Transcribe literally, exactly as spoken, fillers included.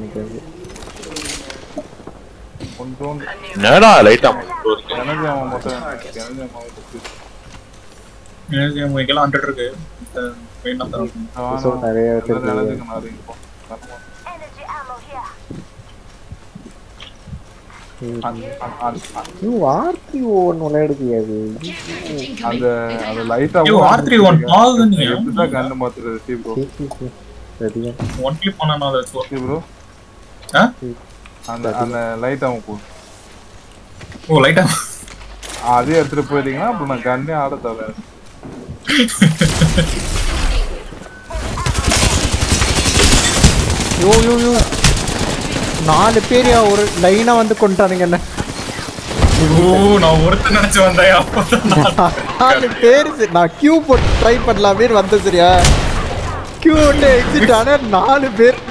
தெரிஞ்சு கொஞ்சம் என்னடா லைட்டா எனர்ஜி அவன் மட்டும் எனர்ஜி அவன் எனர்ஜி உங்களுக்கு ஹண்ட்ரட் இருக்கு வேணா தரோம் சோ நிறைய வச்சிருக்கீங்க எனர்ஜிக்கு மாறி இப்போ யூ ஆர் த்ரீ ஒன் விளையாடுதியாது அந்த அந்த லைட்டா U R three one ball நீ எப்படிடா கண்ணு மாத்துறது சி ப்ரோ சரியா ஒன் கிளிக் பண்ணனால சி ப்ரோ ஆ அந்த அந்த லைட் அவன் போ ஓ லைட்டா அதே எடுத்துட்டு போயிட்டீங்கன்னா அப்ப நான் கண்ணே ஆட தரேன் யோ யோ யோ நாலு பேர் ஒரு லைனா வந்து கொண்டானுங்க என்ன ஓ நான் ஒருத்தன் நினைச்சு வந்தேன் நாலு பேர் நான் கியூ போட்டு ட்ரை பண்ணலாமே வந்தேன் சரியா கியூ எக்ஸிட் ஆனா நாலு பேர்